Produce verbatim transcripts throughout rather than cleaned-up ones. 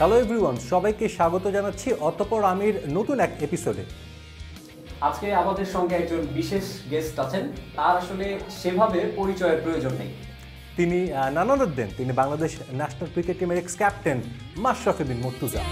Hello everyone, সবাইকে স্বাগত জানাচ্ছি অতঃপর আমির নতুন এক এপিসোডে। আজকে আমাদের সঙ্গে একজন বিশেষ গেস্ট আছেন, তার আসলে সেভাবে পরিচয়ের প্রয়োজন নেই। তিনি নানান দেন তিনি বাংলাদেশ ন্যাশনাল ক্রিকেট টিমের এক্স ক্যাপ্টেন মাশরাফি বিন মুর্তজা।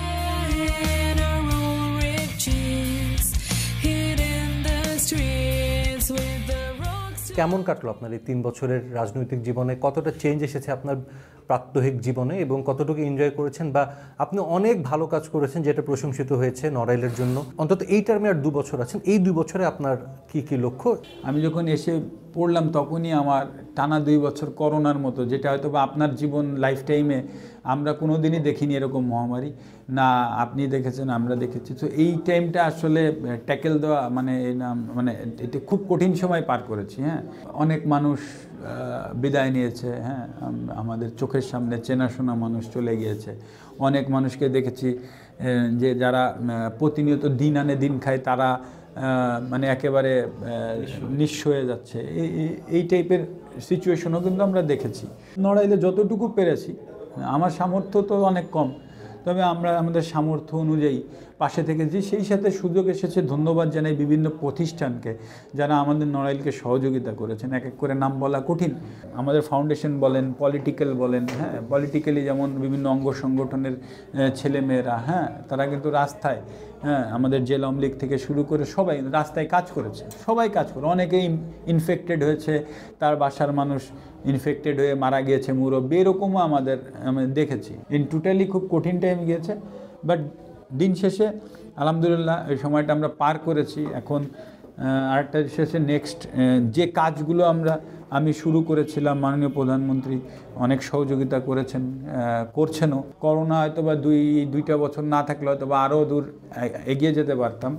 কেমন কাটলো আপনার এই তিন বছরের রাজনৈতিক জীবনে? কতটা চেঞ্জ এসেছে আপনার প্রাত্যহিক জীবনে এবং কতটুকু এনজয় করেছেন, বা আপনি অনেক ভালো কাজ করেছেন যেটা প্রশংসিত হয়েছে নড়াইলের জন্য। অন্তত এই টার্মে আর দু বছর আছেন, এই দুই বছরে আপনার কি কি লক্ষ্য? আমি যখন এসে পড়লাম তখনই আমার টানা দুই বছর করোনার মতো, যেটা হয়তো বা আপনার জীবন লাইফ টাইমে আমরা কোনো দিনই দেখিনি এরকম মহামারী, না আপনি দেখেছেন আমরা দেখেছি। তো এই টাইমটা আসলে ট্যাকেল দেওয়া মানে মানে এটা খুব কঠিন সময় পার করেছি। হ্যাঁ, অনেক মানুষ বিদায় নিয়েছে, হ্যাঁ আমাদের চোখের সামনে চেনাশোনা মানুষ চলে গিয়েছে। অনেক মানুষকে দেখেছি যে যারা প্রতিনিয়ত দিন আনে দিন খায়, তারা মানে একেবারে নিঃস্ব হয়ে যাচ্ছে। এই এই টাইপের সিচুয়েশনও কিন্তু আমরা দেখেছি। নড়াইলে যতটুকু পেরেছি, আমার সামর্থ্য তো অনেক কম, তবে আমরা আমাদের সামর্থ্য অনুযায়ী পাশে থেকেছি। সেই সাথে সুযোগ এসেছে, ধন্যবাদ জানাই বিভিন্ন প্রতিষ্ঠানকে যারা আমাদের নড়াইলকে সহযোগিতা করেছেন। এক এক করে নাম বলা কঠিন। আমাদের ফাউন্ডেশন বলেন, পলিটিক্যাল বলেন, হ্যাঁ পলিটিক্যালি যেমন বিভিন্ন অঙ্গ সংগঠনের ছেলেমেয়েরা, হ্যাঁ তারা কিন্তু রাস্তায়, হ্যাঁ আমাদের জেলা আওয়ামী লীগ থেকে শুরু করে সবাই রাস্তায় কাজ করেছে, সবাই কাজ করে। অনেকেই ইনফেক্টেড হয়েছে, তার বাসার মানুষ ইনফেক্টেড হয়ে মারা গিয়েছে, মুরব্বী, এরকমও আমাদের আমি দেখেছি। ইন টোটালি খুব কঠিন টাইম গিয়েছে, বাট দিন শেষে আলহামদুলিল্লাহ এই সময়টা আমরা পার করেছি। এখন আরেকটা শেষে নেক্সট যে কাজগুলো আমরা আমি শুরু করেছিলাম, মাননীয় প্রধানমন্ত্রী অনেক সহযোগিতা করেছেন, করছেনও। করোনা হয়তো বা দুই দুইটা বছর না থাকলে হয়তো বা আরও দূর এগিয়ে যেতে পারতাম।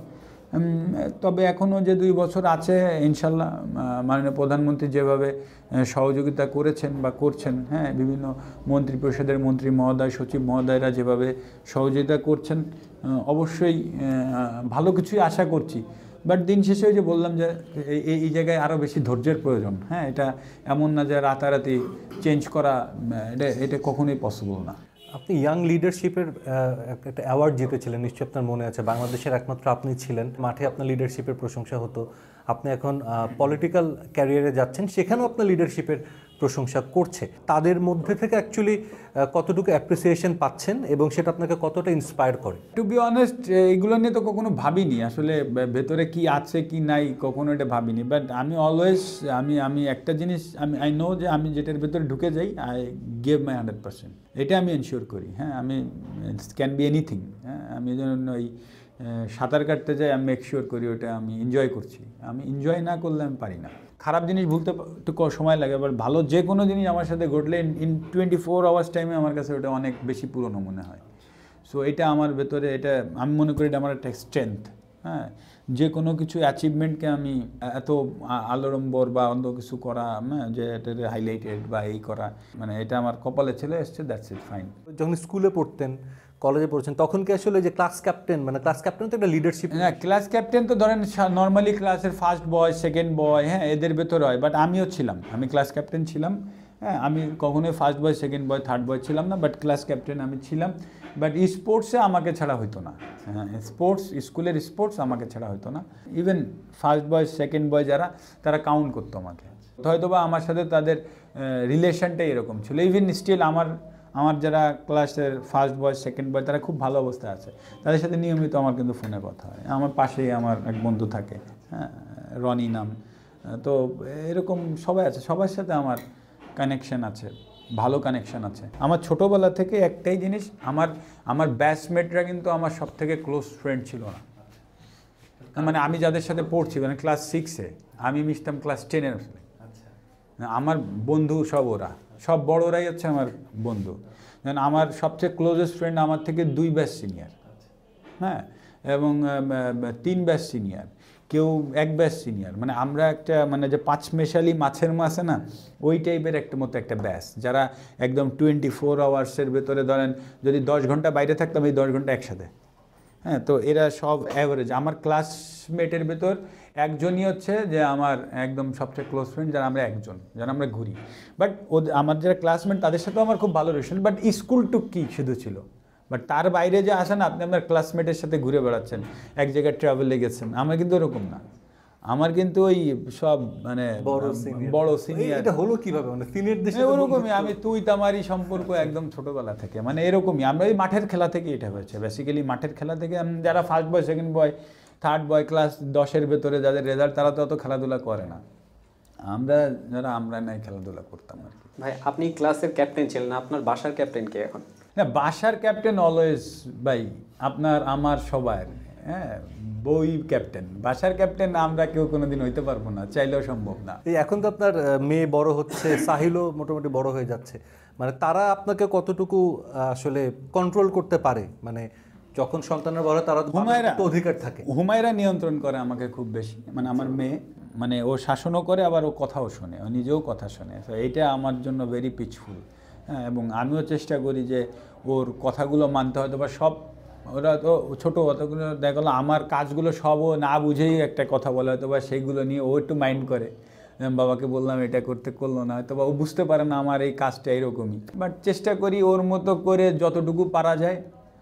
তবে এখনও যে দুই বছর আছে, ইনশাল্লাহ মাননীয় প্রধানমন্ত্রী যেভাবে সহযোগিতা করেছেন বা করছেন, হ্যাঁ বিভিন্ন মন্ত্রী পরিষদের মন্ত্রী মহোদয়, সচিব মহোদয়রা যেভাবে সহযোগিতা করছেন, অবশ্যই ভালো কিছুই আশা করছি। বাট দিন শেষে যে বললাম যে এই এই জায়গায় আরও বেশি ধৈর্যের প্রয়োজন। হ্যাঁ, এটা এমন না যে রাতারাতি চেঞ্জ করা, এটা এটা কখনোই পসিবল না। আপনি ইয়াং লিডারশিপের একটা অ্যাওয়ার্ড জিতেছিলেন, নিশ্চয়ই আপনার মনে আছে। বাংলাদেশের একমাত্র আপনি ছিলেন, মাঠে আপনার লিডারশিপের প্রশংসা হতো। আপনি এখন পলিটিক্যাল ক্যারিয়ারে যাচ্ছেন, সেখানেও আপনার লিডারশিপের প্রশংসা করছে। তাদের মধ্যে থেকে অ্যাকচুয়ালি কতটুকু অ্যাপ্রিসিয়েশন পাচ্ছেন এবং সেটা আপনাকে কতটা ইন্সপায়ার করে? টু বি অনেস্ট, এগুলো নিয়ে তো কখনো ভাবিনি আসলে, ভেতরে কি আছে কি নাই কখনো এটা ভাবিনি। বাট আমি অলওয়েজ আমি আমি একটা জিনিস আমি আই নো যে আমি যেটার ভেতরে ঢুকে যাই, I give my hundred percent, এটা আমি এনশিওর করি। হ্যাঁ, আমি ক্যান বি এনিথিং। হ্যাঁ, আমি যেন ওই সাঁতার কাটতে যাই, আমি মেক শিওর করি ওটা আমি এনজয় করছি। আমি এনজয় না করলে আমি পারি না। খারাপ জিনিস ভুলতে একটু সময় লাগে, বাট ভালো যে কোনো জিনিস আমার সাথে ঘটলে ইন টোয়েন্টি ফোর আওয়ার্স টাইমে আমার কাছে ওটা অনেক বেশি পুরনো মনে হয়। সো এটা আমার ভেতরে, এটা আমি মনে করি এটা আমার একটা স্ট্রেংথ। হ্যাঁ, যে কোনো কিছু অ্যাচিভমেন্টকে আমি এত আলোড়ম্বর বা অন্য কিছু করা, হ্যাঁ যে এটা হাইলাইটেড বা এই করা, মানে এটা আমার কপালে ছেলে এসছে, দ্যাটস ইট, ফাইন। যখন স্কুলে পড়তেন, কলেজে পড়ছেন, তখন কি আসলে যে ক্লাস ক্যাপ্টেন, মানে ক্লাস ক্যাপ্টেন তো একটা লিডারশিপ? হ্যাঁ, ক্লাস ক্যাপ্টেন তো ধরেন নর্মালি ক্লাসের ফার্স্ট বয়, সেকেন্ড বয়, হ্যাঁ এদের ভেতরে হয়। বাট আমিও ছিলাম, আমি ক্লাস ক্যাপ্টেন ছিলাম। হ্যাঁ, আমি কখনোই first boy, second boy, third boy ছিলাম না, বাট ক্লাস ক্যাপ্টেন আমি ছিলাম। বাট স্পোর্টসে আমাকে ছাড়া হতো না। হ্যাঁ, স্পোর্টস, স্কুলের স্পোর্টস আমাকে ছাড়া হতো না। Even first boy, second boy যারা, তারা কাউন্ট করতো আমাকে। হয়তো বা আমার সাথে তাদের রিলেশনটাই এরকম ছিল। ইভেন স্টিল আমার আমার যারা ক্লাসের ফার্স্ট বয়, সেকেন্ড বয়, তারা খুব ভালো অবস্থায় আছে, তাদের সাথে নিয়মিত আমার কিন্তু ফোনে কথা হয়। আমার পাশেই আমার এক বন্ধু থাকে, হ্যাঁ রনি নাম। তো এরকম সবাই আছে, সবার সাথে আমার কানেকশান আছে, ভালো কানেকশান আছে। আমার ছোটোবেলা থেকে একটাই জিনিস, আমার আমার ব্যাচমেটরা কিন্তু আমার সব থেকে ক্লোজ ফ্রেন্ড ছিল না। মানে আমি যাদের সাথে পড়ছি, মানে ক্লাস সিক্সে আমি মিশতাম ক্লাস টেনের আসলে। আমার বন্ধু সব ওরা, সব বড়রাই হচ্ছে আমার বন্ধু। যেন আমার সবচেয়ে ক্লোজেস্ট ফ্রেন্ড আমার থেকে দুই ব্যাচ সিনিয়র, হ্যাঁ, এবং তিন ব্যাচ সিনিয়র, কেউ এক ব্যাচ সিনিয়র। মানে আমরা একটা মানে যে পাঁচ মেশালি মাছের মাছ আছে না, ওই টাইপের একটা মতো একটা ব্যাচ, যারা একদম টোয়েন্টি ফোর আওয়ার্সের ভেতরে ধরেন যদি দশ ঘন্টা বাইরে থাকতাম, এই দশ ঘন্টা একসাথে। হ্যাঁ, তো এরা সব অ্যাভারেজ। আমার ক্লাসমেটের ভেতর একজনই হচ্ছে যে আমার একদম সবচেয়ে ক্লোজ ফ্রেন্ড, যারা আমরা একজন, যারা আমরা ঘুরি। বাট ও আমার যারা ক্লাসমেট তাদের সাথেও আমার খুব ভালো রিলেশন। বাট স্কুল টুক কি শুধু ছিল, বাট তার বাইরে যে আসেন আপনি আপনার ক্লাসমেটের সাথে ঘুরে বেড়াচ্ছেন, এক জায়গায় ট্রাভেলে গেছেন, আমার কিন্তু ওরকম না। আমার কিন্তু ওই সব মানে বড় সিনিয়র বড় সিনিয়র এটা হলো কিভাবে মানে সিনিয়রদের সাথে ওরকমই আমি তুই তামারি সম্পর্ক একদম ছোটবেলা থেকে, মানে এরকমই আমরা এই মাঠের খেলা থেকে এটা হয়েছে বেসিক্যালি। মাঠের খেলা থেকে যারা first boy, second boy, third boy, class দশের ভেতরে যাদের রেজাল্ট, তারা তো অত খেলাধুলা করে না। আমরা যারা আমরা নাই খেলাধুলা করতাম আর কি। ভাই আপনি ক্লাসের ক্যাপ্টেন ছিলেন, আপনার বাসার ক্যাপ্টেন কে এখন? না, বাসার ক্যাপ্টেন অলওয়েজ ভাই আপনার আমার সবার, হ্যাঁ বই ক্যাপ্টেন। বাসার ক্যাপ্টেন আমরা কেউ কোনোদিন হইতে পারবো না, চাইলেও সম্ভব না। এই এখন তো আপনার আহ, মেয়ে বড় হচ্ছে, সাহিলও মোটামুটি বড় হয়ে যাচ্ছে, মানে তারা আপনাকে কতটুকু আহ, আসলে কন্ট্রোল করতে পারে? মানে যখন সন্তানের বড় তারা তো হুমায়রা তো অধিকার থাকে। হুমায়রা নিয়ন্ত্রণ করে আমাকে খুব বেশি, মানে আমার মেয়ে, মানে ও শাসনও করে আবার ও কথাও শোনে, ও নিজেও কথা শোনে। তো এইটা আমার জন্য ভেরি পিসফুল। হ্যাঁ, এবং আমিও চেষ্টা করি যে ওর কথাগুলো মানতে, হয়তো বা সব ওরা তো ছোটো অতগুলো দেখা গেলো আমার কাজগুলো সবও না বুঝেই একটা কথা বলে, হয়তো বা সেইগুলো নিয়ে ও একটু মাইন্ড করে। বাবাকে বললাম এটা করতে, করলো না, হয়তো বা ও বুঝতে পারে না আমার এই কাজটা এরকমই। বাট চেষ্টা করি ওর মতো করে যতটুকু পারা যায়।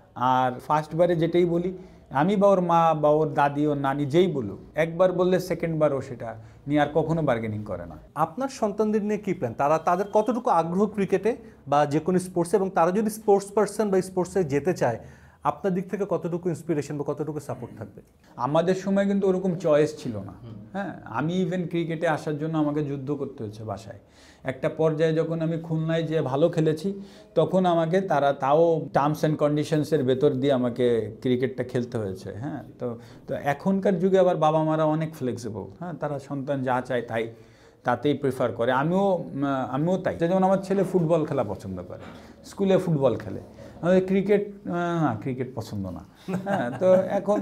আর ফার্স্টবারে যেটাই বলি আমি বা ওর মা বা ওর দাদি ওর নানি যেই বলুক, একবার বললে সেকেন্ডবার ও সেটা নিয়ে আর কখনো বার্গেনিং করে না। আপনার সন্তানদের নিয়ে কী প্ল্যান? তারা তাদের কতটুকু আগ্রহ ক্রিকেটে বা যে কোনো স্পোর্টসে, এবং তারা যদি স্পোর্টস পার্সন বা স্পোর্টসে যেতে চায়, আপনার দিক থেকে কতটুকু ইন্সপিরেশন বা কতটুকু সাপোর্ট থাকবে? আমাদের সময় কিন্তু ওরকম চয়েস ছিল না। হ্যাঁ, আমি ইভেন ক্রিকেটে আসার জন্য আমাকে যুদ্ধ করতে হয়েছে বাসায়। একটা পর্যায়ে যখন আমি খুলনায় যে ভালো খেলেছি, তখন আমাকে তারা তাও টার্মস অ্যান্ড কন্ডিশনসের ভেতর দিয়ে আমাকে ক্রিকেটটা খেলতে হয়েছে। হ্যাঁ, তো তো এখনকার যুগে আবার বাবা মারা অনেক ফ্লেক্সিবল। হ্যাঁ, তারা সন্তান যা চায় তাই তাতেই প্রেফার করে। আমিও আমিও তাই। যেমন আমার ছেলে ফুটবল খেলা পছন্দ করে, স্কুলে ফুটবল খেলে, আমাদের ক্রিকেট না, ক্রিকেট পছন্দ না। হ্যাঁ, তো এখন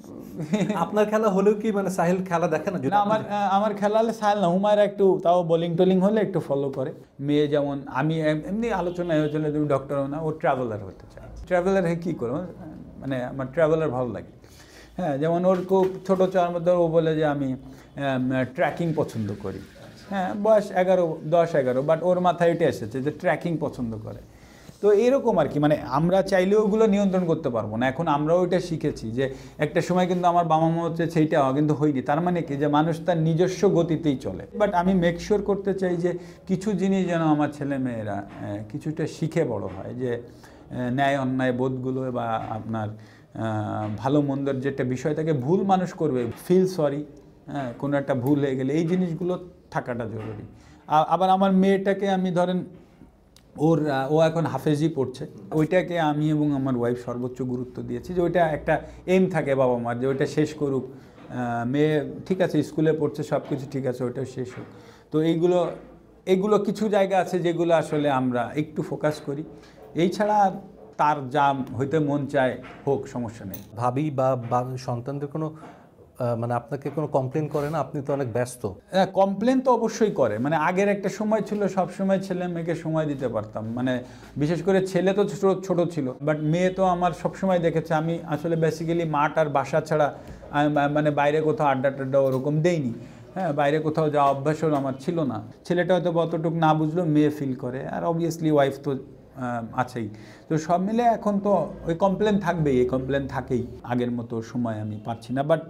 আপনার খেলা হলেও কি মানে সাহিল খেলা দেখে না? না, আমার আমার খেলা হলে সাহেল না, হুমায়রা একটু তাও বোলিং টোলিং হলে একটু ফলো করে। মেয়ে যেমন আমি এমনি আলোচনায় হয়েছিল তুমি ডক্টর হো না, ও ট্রাভেলার হতে চায়। ট্রাভেলার হয়ে কী করো, মানে আমার ট্রাভেলার ভালো লাগে। হ্যাঁ, যেমন ওর খুব ছোটো চার মধ্যে ও বলে যে আমি ট্র্যাকিং পছন্দ করি। হ্যাঁ, বয়স এগারো দশ এগারো বাট ওর মাথায় এটা এসেছে যে ট্র্যাকিং পছন্দ করে। তো এরকম আর কি, মানে আমরা চাইলেও ওগুলো নিয়ন্ত্রণ করতে পারবো না। এখন আমরাও এটা শিখেছি যে একটা সময় কিন্তু আমার বাবা মা হচ্ছে সেইটা কিন্তু হয়নি। তার মানে কি যে মানুষ তার নিজস্ব গতিতেই চলে। বাট আমি মেকশিওর করতে চাই যে কিছু জিনিস যেন আমার ছেলে মেয়েরা কিছুটা শিখে বড় হয়, যে ন্যায় অন্যায় বোধগুলো বা আপনার ভালো মন্দের যেটা বিষয় থাকে, ভুল মানুষ করবে, ফিল সরি, হ্যাঁ কোনো একটা ভুল হয়ে গেলে এই জিনিসগুলো থাকাটা জরুরি। আবার আমার মেয়েটাকে আমি ধরেন ওর ও এখন হাফেজি পড়ছে, ওইটাকে আমি এবং আমার ওয়াইফ সর্বোচ্চ গুরুত্ব দিয়েছি যে ওইটা একটা এম থাকে বাবা মার, যে ওইটা শেষ করুক। মেয়ে ঠিক আছে স্কুলে পড়ছে, সব কিছু ঠিক আছে, ওইটাও শেষ হোক। তো এইগুলো এইগুলো কিছু জায়গা আছে যেগুলো আসলে আমরা একটু ফোকাস করি। এই ছাড়া তার যা হইতে মন চায় হোক, সমস্যা নেই। ভাবি বা সন্তানদের কোনো মানে আপনাকে কোনো কমপ্লেন করে না? আপনি তো অনেক ব্যস্ত। হ্যাঁ, কমপ্লেন তো অবশ্যই করে। মানে আগের একটা সময় ছিল সব সময় ছেলে মেয়েকে সময় দিতে পারতাম, মানে বিশেষ করে ছেলে তো ছোট ছোট ছিল, বাট মেয়ে তো আমার সব সময় দেখেছে আমি আসলে বেসিক্যালি মাঠ আর বাসা ছাড়া মানে বাইরে কোথাও আড্ডা টাড্ডা ওরকম দেইনি। হ্যাঁ, বাইরে কোথাও যাওয়া অভ্যাসও আমার ছিল না। ছেলেটা হয়তো অতটুকু না বুঝলেও মেয়ে ফিল করে, আর অবভিয়াসলি ওয়াইফ তো আছেই। তো সব মিলে এখন তো ওই কমপ্লেন থাকবেই, এই কমপ্লেন থাকেই। আগের মতো সময় আমি পাচ্ছি না, বাট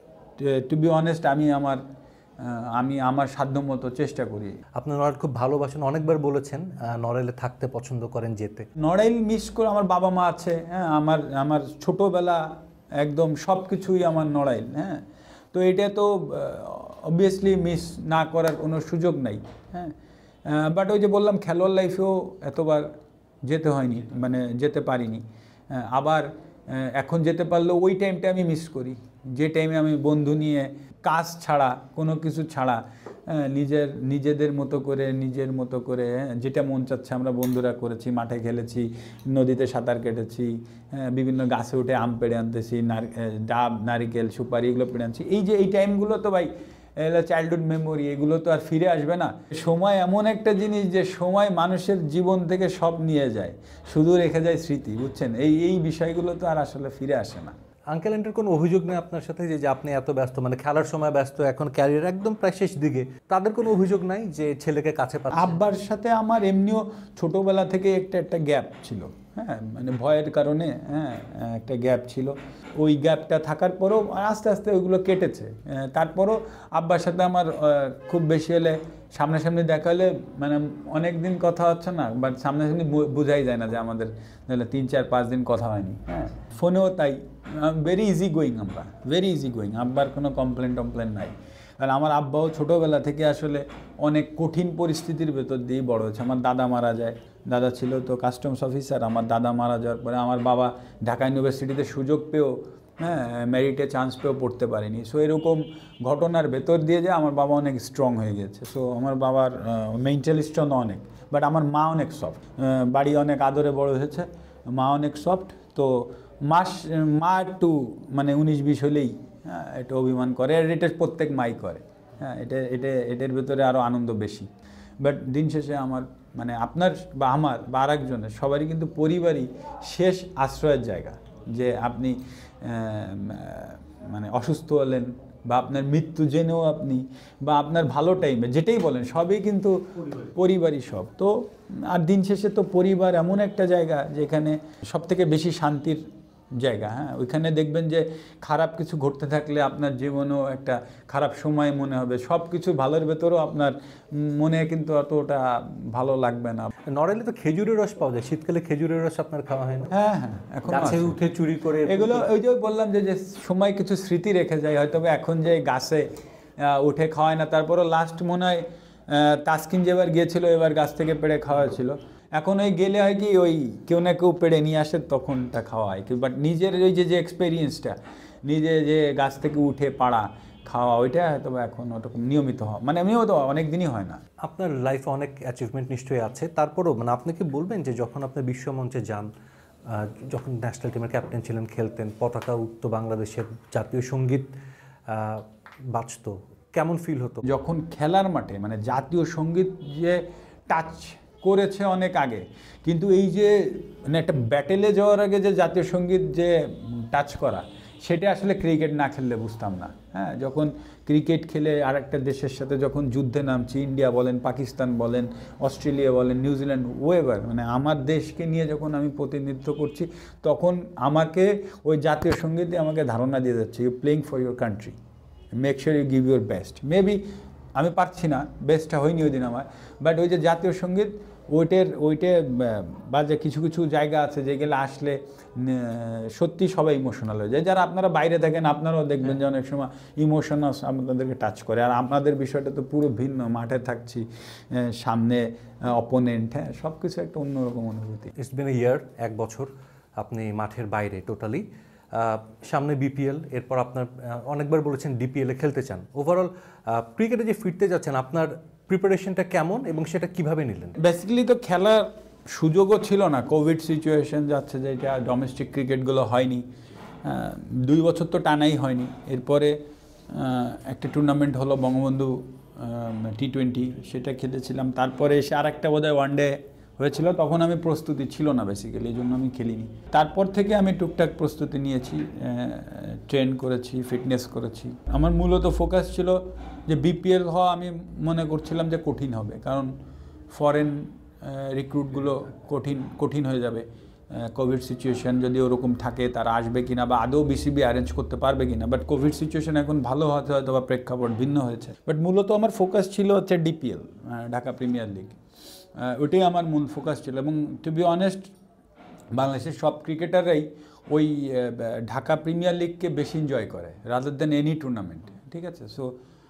টু বি অনেস্ট আমি আমার আমি আমার সাধ্যমতো চেষ্টা করি। আপনি নড়াইল খুব ভালোবাসেন, অনেকবার বলেছেন নড়াইলে থাকতে পছন্দ করেন, যেতে। নড়াইল মিস করে আমার বাবা মা আছে। হ্যাঁ, আমার আমার ছোটোবেলা একদম সব কিছুই আমার নড়াইল। হ্যাঁ, তো এটা তো অবভিয়াসলি মিস না করার কোনো সুযোগ নাই। হ্যাঁ, বাট ওই যে বললাম খেলোয়াড় লাইফেও এতবার যেতে হয়নি, মানে যেতে পারিনি। আবার এখন যেতে পারলেও ওই টাইমটা আমি মিস করি, যে টাইমে আমি বন্ধু নিয়ে কাজ ছাড়া কোনো কিছু ছাড়া নিজের নিজেদের মতো করে নিজের মতো করে যেটা মন চাচ্ছে আমরা বন্ধুরা করেছি, মাঠে খেলেছি, নদীতে সাঁতার কেটেছি, বিভিন্ন গাছে উঠে আম পেড়ে আনতেছি, ডাব নারিকেল সুপারি এগুলো পেড়ে আনছি। এই যে এই টাইমগুলো তো ভাই চাইল্ডহুড মেমোরি, এগুলো তো আর ফিরে আসবে না। সময় এমন একটা জিনিস যে সময় মানুষের জীবন থেকে সব নিয়ে যায়, শুধু রেখে যায় স্মৃতি, বুঝছেন? এই এই বিষয়গুলো তো আর আসলে ফিরে আসে না। আঙ্কেল আন্টির কোনো অভিযোগ নেই আপনার সাথে যে আপনি এত ব্যস্ত, মানে খেলার সময় ব্যস্ত, এখন ক্যারিয়ার একদম প্রায় শেষ দিকে, তাদের কোনো অভিযোগ নাই যে ছেলেকে কাছে পাচ্ছে? আব্বার সাথে আমার এমনিও ছোটোবেলা থেকে একটা একটা গ্যাপ ছিল। হ্যাঁ মানে ভয়ের কারণে হ্যাঁ একটা গ্যাপ ছিল, ওই গ্যাপটা থাকার পরেও আস্তে আস্তে ওইগুলো কেটেছে। তারপরও আব্বার সাথে আমার খুব বেশি হলে সামনাসামনি দেখা হলে মানে অনেক দিন কথা হচ্ছে না, বাট সামনাসামনি বোঝাই যায় না যে আমাদের তিন চার পাঁচ দিন কথা হয়নি। হ্যাঁ ফোনেও তাই, ভেরি ইজি গোয়িং আমরা, ভেরি ইজি গোয়িং, আব্বার কোনো কমপ্লেন টমপ্লেন নাই। কারণ আমার আব্বাও ছোটোবেলা থেকে আসলে অনেক কঠিন পরিস্থিতির ভেতর দিয়েই বড় হয়েছে। আমার দাদা মারা যায়, দাদা ছিল তো কাস্টমস অফিসার, আমার দাদা মারা যাওয়ার পরে আমার বাবা ঢাকা ইউনিভার্সিটিতে সুযোগ পেয়েও হ্যাঁ মেরিটে চান্স পেয়েও পড়তে পারেনি। সো এরকম ঘটনার ভেতর দিয়ে যে আমার বাবা অনেক স্ট্রং হয়ে গেছে। সো আমার বাবার মেন্টালি স্ট্রং অনেক, বাট আমার মা অনেক সফট, বাড়ি অনেক আদরে বড় হয়েছে, মা অনেক সফট। তো মাস মা একটু মানে উনিশ বিশ হলেই হ্যাঁ এটা অভিমান করে, আর এটা প্রত্যেক মাই করে। হ্যাঁ এটা এটা এটার ভেতরে আরও আনন্দ বেশি। বাট দিন শেষে আমার মানে আপনার বা আমার বা আর একজনের সবারই কিন্তু পরিবারই শেষ আশ্রয়ের জায়গা। যে আপনি মানে অসুস্থ হলেন বা আপনার মৃত্যু জেনেও আপনি বা আপনার ভালো টাইমে যেটাই বলেন সবই কিন্তু পরিবারই সব। তো আর দিন শেষে তো পরিবার এমন একটা জায়গা যেখানে সবথেকে বেশি শান্তির জায়গা। হ্যাঁ ওইখানে দেখবেন যে খারাপ কিছু ঘটতে থাকলে আপনার জীবনেও একটা খারাপ সময় মনে হবে, সব কিছু ভালোর ভেতরেও আপনার মনে কিন্তু অতটা ভালো লাগবে না। নড়াইলে তো খেজুরের রস পাওয়া যায়, শীতকালে খেজুরের রস আপনার খাওয়া হয় না? হ্যাঁ হ্যাঁ এখন গাছে উঠে চুরি করে এগুলো ওই যে বললাম যে যে সময় কিছু স্মৃতি রেখে যায় হয়তো। এখন যে গাছে উঠে খাওয়ায় না, তারপরও লাস্ট মনে হয় তাসকিন যেবার গিয়েছিল এবার গাছ থেকে পেড়ে খাওয়া ছিল। এখন ওই গেলে হয় কি ওই কেউ না কেউ পেড়ে নিয়ে আসে তখনটা খাওয়া হয়, বাট নিজের ওই যে যে এক্সপেরিয়েন্সটা নিজে যে গাছ থেকে উঠে পাড়া খাওয়া ওইটা হয়তো এখন ওরকম নিয়মিত হয় মানে আমিও তো অনেক দিনই হয় না। আপনার লাইফে অনেক অ্যাচিভমেন্ট নিশ্চয়ই আছে, তারপরেও মানে আপনাকে বলবেন যে যখন আপনি বিশ্বমঞ্চে যান, যখন ন্যাশনাল টিমের ক্যাপ্টেন ছিলেন, খেলতেন, পতাকা উঠতো, বাংলাদেশের জাতীয় সঙ্গীত বাজতো, কেমন ফিল হতো? যখন খেলার মাঠে মানে জাতীয় সঙ্গীত যে টাচ করেছে অনেক আগে, কিন্তু এই যে মানে একটা ব্যাটেলে যাওয়ার আগে যে জাতীয় সঙ্গীত যে টাচ করা সেটা আসলে ক্রিকেট না খেললে বুঝতাম না। হ্যাঁ যখন ক্রিকেট খেলে আর একটা দেশের সাথে যখন যুদ্ধে নামছি, ইন্ডিয়া বলেন, পাকিস্তান বলেন, অস্ট্রেলিয়া বলেন, নিউজিল্যান্ড, ওয়েভার মানে আমার দেশকে নিয়ে যখন আমি প্রতিনিধিত্ব করছি, তখন আমাকে ওই জাতীয় সঙ্গীতে আমাকে ধারণা দিয়ে যাচ্ছে you playing for your country, make sure you give your best. Maybe আমি পারছি না, বেস্টটা হয়নি ওই দিন আমার, বাট ওই যে জাতীয় সঙ্গীত ওইটার ওইটে বা যে কিছু কিছু জায়গা আছে যেগুলো আসলে সত্যি সবাই ইমোশনাল হয়ে যায়। যারা আপনারা বাইরে থাকেন আপনারাও দেখবেন যে অনেক সময় ইমোশনাল আপনাদেরকে টাচ করে, আর আপনাদের বিষয়টা তো পুরো ভিন্ন, মাঠে থাকছি, সামনে অপোনেন্ট, হ্যাঁ সব কিছু একটা অন্যরকম অনুভূতি। ইটস বিন এ ইয়ার, এক বছর আপনি মাঠের বাইরে টোটালি, সামনে বিপিএল, এরপর আপনার অনেকবার বলেছেন ডিপিএলে খেলতে চান। ওভারঅল ক্রিকেটে যে ফিরতে যাচ্ছেন আপনার প্রিপারেশনটা কেমন এবং সেটা কিভাবে নিলেন? বেসিক্যালি তো খেলার সুযোগও ছিল না, কোভিড সিচুয়েশন যাচ্ছে যেটা ডোমেস্টিক ক্রিকেটগুলো হয়নি, দুই বছর তো টানাই হয়নি। এরপরে একটা টুর্নামেন্ট হলো বঙ্গবন্ধু টি টোয়েন্টি, সেটা খেলেছিলাম। তারপরে এসে আর একটা বোধহয় ওয়ানডে হয়েছিল, তখন আমি প্রস্তুতি ছিল না বেসিক্যালি, এই জন্য আমি খেলিনি। তারপর থেকে আমি টুকটাক প্রস্তুতি নিয়েছি, ট্রেন করেছি, ফিটনেস করেছি। আমার মূলত ফোকাস ছিল যে বিপিএল হওয়া আমি মনে করছিলাম যে কঠিন হবে, কারণ ফরেন রিক্রুটগুলো কঠিন কঠিন হয়ে যাবে। কোভিড সিচুয়েশান যদি ওরকম থাকে তারা আসবে কিনা বা আদৌ বিসিবি অ্যারেঞ্জ করতে পারবে কিনা, বাট কোভিড সিচুয়েশান এখন ভালো হতে হয়তো বা প্রেক্ষাপট ভিন্ন হয়েছে। বাট মূলত আমার ফোকাস ছিল হচ্ছে ডিপিএল, ঢাকা প্রিমিয়ার লিগ, ওইটাই আমার মূল ফোকাস ছিল। এবং টু বি অনেস্ট বাংলাদেশের সব ক্রিকেটাররাই ওই ঢাকা প্রিমিয়ার লিগকে বেশি এনজয় করে রাদার দ্যান এনি টুর্নামেন্ট, ঠিক আছে? সো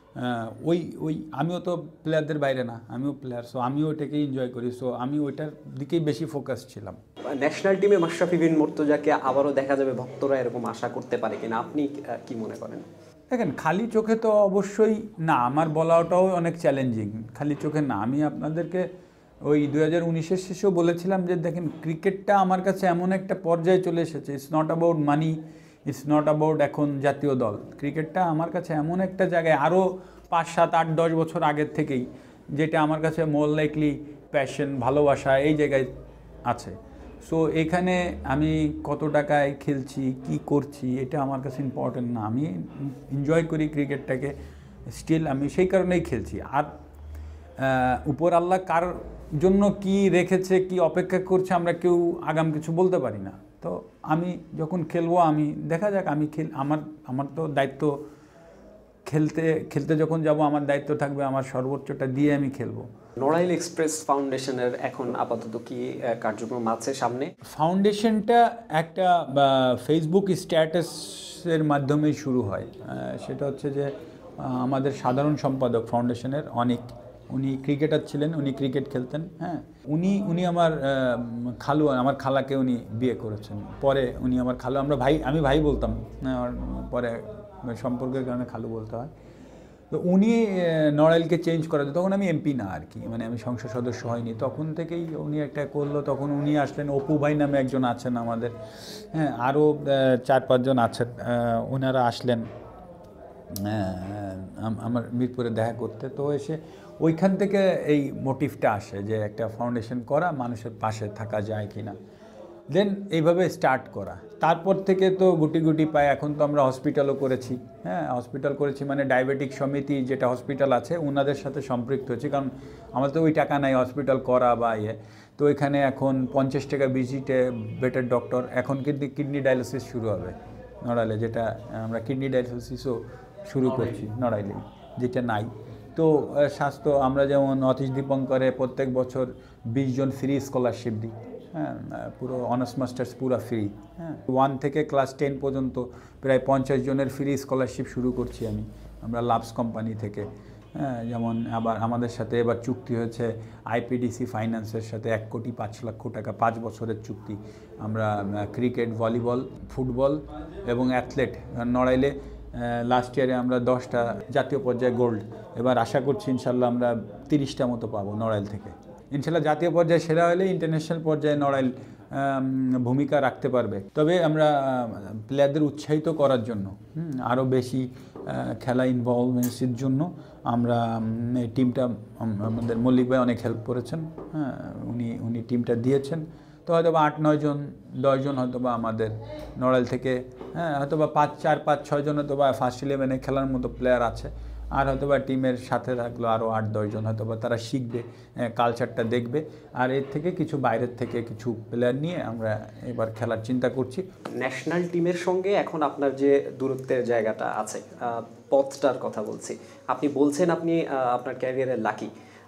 ওই ওই আমিও তো প্লেয়ারদের বাইরে না, আমিও প্লেয়ার, সো আমিও ওইটাকেই এনজয় করি, সো আমি ওইটার দিকেই বেশি ফোকাস ছিলাম। ন্যাশনাল টিমে মাশরাফি বিন মুর্তজাকে আবারও দেখা যাবে, ভক্তরা এরকম আশা করতে পারে কিনা, আপনি কি মনে করেন? দেখেন খালি চোখে তো অবশ্যই না, আমার বলাটাও অনেক চ্যালেঞ্জিং, খালি চোখে না। আমি আপনাদেরকে ওই দু হাজার উনিশের শেষেও বলেছিলাম যে দেখেন ক্রিকেটটা আমার কাছে এমন একটা পর্যায়ে চলে এসেছে, it's not about money, it's not about এখন জাতীয় দল। ক্রিকেটটা আমার কাছে এমন একটা জায়গায় আরও পাঁচ সাত আট দশ বছর আগের থেকেই, যেটা আমার কাছে মোর লাইকলি প্যাশন, ভালোবাসা এই জায়গায় আছে। সো এখানে আমি কত টাকায় খেলছি, কি করছি, এটা আমার কাছে ইম্পর্টেন্ট না। আমি এনজয় করি ক্রিকেটটাকে, স্টিল আমি সেই কারণেই খেলছি। আর উপর আল্লাহ কার জন্য কি রেখেছে, কি অপেক্ষা করছে, আমরা কেউ আগাম কিছু বলতে পারি না। তো আমি যখন খেলবো, আমি দেখা যাক, আমি খেল আমার আমার তো দায়িত্ব, খেলতে খেলতে যখন যাব আমার দায়িত্ব থাকবে আমার সর্বোচ্চটা দিয়ে আমি খেলবো। নড়াইল এক্সপ্রেস ফাউন্ডেশনের এখন আপাতত কি আহ, কার্যক্রম আছে সামনে? ফাউন্ডেশনটা একটা ফেসবুক স্ট্যাটাসের মাধ্যমেই শুরু হয়। আহ, সেটা হচ্ছে যে আহ, আমাদের সাধারণ সম্পাদক ফাউন্ডেশনের অনেক, উনি ক্রিকেটার ছিলেন, উনি ক্রিকেট খেলতেন। হ্যাঁ, উনি উনি আমার আহ, খালু, আমার খালাকে উনি বিয়ে করেছেন। পরে উনি আমার খালু, আমরা ভাই, আমি ভাই বলতাম, হ্যাঁ, আর পরে সম্পর্কের কারণে খালু বলতে হয়। তো উনি নড়াইলকে চেঞ্জ করাতে, তখন আমি এমপি না আর কি, মানে আমি সংসদ সদস্য হয়নি, তখন থেকেই উনি একটা করলো। তখন উনি আসলেন, অপু ভাই নামে একজন আছেন আমাদের, হ্যাঁ, আরও চার পাঁচজন আছেন, ওনারা আসলেন আমার মিরপুরে দেখা করতে। তো এসে ওইখান থেকে এই মোটিভটা আসে যে একটা ফাউন্ডেশন করা, মানুষের পাশে থাকা যায় কি না, দেন এইভাবে স্টার্ট করা। তারপর থেকে তো গুটি গুটি পায়, এখন তো আমরা হসপিটালও করেছি। হ্যাঁ, হসপিটাল করেছি মানে ডায়াবেটিক সমিতি যেটা হসপিটাল আছে ওনাদের সাথে সম্পৃক্ত হয়েছি, কারণ আমার তো ওই টাকা নাই হসপিটাল করা বা ইয়ে। তো এখানে এখন পঞ্চাশ টাকা ভিজিটে বেটার ডক্টর। এখন কিন্তু কিডনি ডায়ালিসিস শুরু হবে নড়াইলে, যেটা আমরা কিডনি ডায়ালিসিসও শুরু করছি নড়াইলে, যেটা নাই। তো স্বাস্থ্য, আমরা যেমন অতীশ দীপঙ্করে প্রত্যেক বছর বিশ জন ফ্রি স্কলারশিপ দিই। হ্যাঁ, পুরো অনার্স মাস্টার্স পুরো ফ্রি। হ্যাঁ, ওয়ান থেকে ক্লাস টেন পর্যন্ত প্রায় পঞ্চাশ জনের ফ্রি স্কলারশিপ শুরু করছি আমি, আমরা লাভস কোম্পানি থেকে। হ্যাঁ, যেমন আবার আমাদের সাথে এবার চুক্তি হয়েছে আইপিডিসি ফাইন্যান্সের সাথে, এক কোটি পাঁচ লক্ষ টাকা পাঁচ বছরের চুক্তি। আমরা ক্রিকেট, ভলিবল, ফুটবল এবং অ্যাথলেট নড়াইলে লাস্ট ইয়ারে আমরা দশটা জাতীয় পর্যায়ে গোল্ড, এবার আশা করছি ইনশাল্লাহ আমরা তিরিশটা মতো পাবো নড়াইল থেকে। ইনশাল্লাহ জাতীয় পর্যায়ে সেরা হলে ইন্টারন্যাশনাল পর্যায়ে নড়াইল ভূমিকা রাখতে পারবে। তবে আমরা প্লেয়ারদের উৎসাহিত করার জন্য, আরও বেশি খেলা ইনভলভমেন্সের জন্য আমরা এই টিমটা, আমাদের মল্লিক ভাই অনেক হেল্প করেছেন। হ্যাঁ, উনি উনি টিমটা দিয়েছেন। তো হয়তো বা আট নয় জন দশজন হয়তো বা আমাদের নড়াইল থেকে, হ্যাঁ, হয়তো বা পাঁচ চার পাঁচ ছয়জন হয়তো বা ফার্স্ট ইলেভেনে খেলার মতো প্লেয়ার আছে। আর হয়তো বা টিমের সাথে থাকলো আরও আট দশজন, হয়তো বা তারা শিখবে, কালচারটা দেখবে। আর এর থেকে কিছু বাইরের থেকে কিছু প্লেয়ার নিয়ে আমরা এবার খেলার চিন্তা করছি। ন্যাশনাল টিমের সঙ্গে এখন আপনার যে দূরত্বের জায়গাটা আছে, পথটার কথা বলছি, আপনি বলছেন আপনি আপনার ক্যারিয়ারে লাকি,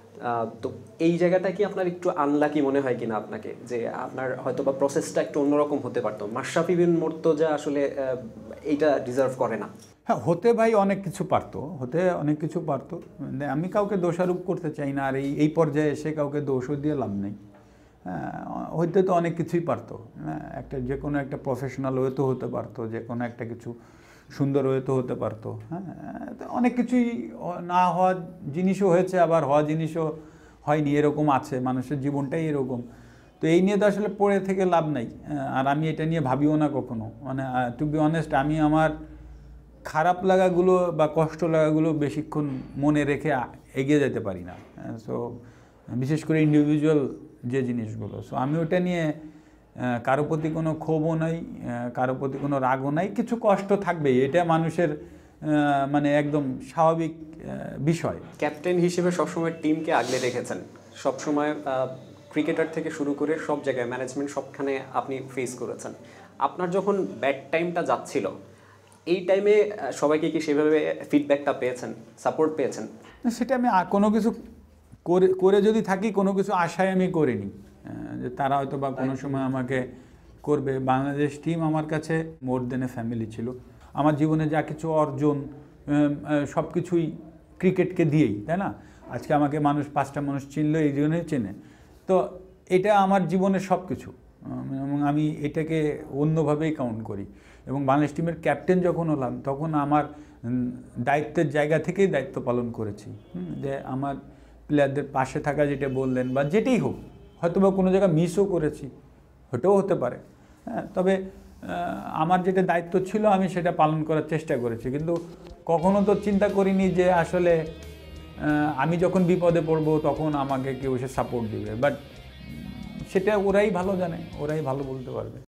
তো এই জায়গাটা কি আপনার একটু আনলাকি মনে হয় কিনা আপনাকে, যে আপনার হয়তো বা প্রসেসটা একটু অন্যরকম হতে পারতো? মাশরাফি বিন মুর্তজা আসলে এইটা ডিজার্ভ করে না? হ্যাঁ, হতে ভাই অনেক কিছু পারতো, হতে অনেক কিছু পারতো। আমি কাউকে দোষারোপ করতে চাই না, আর এই এই পর্যায়ে এসে কাউকে দোষও দিয়ে লাভ নেই। হ্যাঁ, হইতে তো অনেক কিছুই পারতো। হ্যাঁ, একটা যে কোনো একটা প্রফেশনাল ওয়েতে হতে পারতো, যে কোনো একটা কিছু সুন্দর ওয়েতে হতে পারতো। হ্যাঁ, অনেক কিছুই না হওয়া জিনিসও হয়েছে, আবার হওয়া জিনিসও হয়নি, এরকম আছে, মানুষের জীবনটাই এরকম। তো এই নিয়ে তো আসলে পড়ে থেকে লাভ নাই, আর আমি এটা নিয়ে ভাবিও না কখনো। মানে টু বি অনেস্ট, আমি আমার খারাপ লাগাগুলো বা কষ্ট লাগাগুলো বেশিক্ষণ মনে রেখে এগিয়ে যেতে পারি না। সো বিশেষ করে ইন্ডিভিজুয়াল যে জিনিসগুলো, সো আমি ওটা নিয়ে কারো প্রতি কোনো ক্ষোভও নাই, কারো প্রতি কোনো রাগও নাই। কিছু কষ্ট থাকবেই, এটা মানুষের মানে একদম স্বাভাবিক বিষয়। ক্যাপ্টেন হিসেবে সবসময় টিমকে আগলে রেখেছেন, সবসময় ক্রিকেটার থেকে শুরু করে সব জায়গায় ম্যানেজমেন্ট সবখানে আপনি ফেস করেছেন। আপনার যখন ব্যাড টাইমটা যাচ্ছিল, এই টাইমে সবাইকে কি সেভাবে ফিডব্যাকটা পেয়েছেন, সাপোর্ট পেয়েছেন? সেটা আমি কোনো কিছু করে করে যদি থাকি, কোনো কিছু আশায় আমি করিনি যে তারা হয়তো বা কোনো সময় আমাকে করবে। বাংলাদেশ টিম আমার কাছে মোর দেন এ ফ্যামিলি ছিল। আমার জীবনে যা কিছু অর্জন, সব কিছুই ক্রিকেটকে দিয়েই, তাই না? আজকে আমাকে মানুষ, পাঁচটা মানুষ চিনলো, এই জন্যই চেনে। তো এটা আমার জীবনের সব কিছু, এবং আমি এটাকে অন্যভাবেই কাউন্ট করি। এবং বাংলাদেশ টিমের ক্যাপ্টেন যখন হলাম, তখন আমার দায়িত্বের জায়গা থেকেই দায়িত্ব পালন করেছি, যে আমার প্লেয়ারদের পাশে থাকা, যেটা বললেন বা যেটাই হোক, হয়তো বা কোনো জায়গায় মিসও করেছি, হতেও হতে পারে। হ্যাঁ, তবে আমার যেটা দায়িত্ব ছিল আমি সেটা পালন করার চেষ্টা করেছি। কিন্তু কখনো তো চিন্তা করিনি যে আসলে আমি যখন বিপদে পড়বো তখন আমাকে কেউ এসে সাপোর্ট দিবে। বাট সেটা ওরাই ভালো জানে, ওরাই ভালো বলতে পারবে।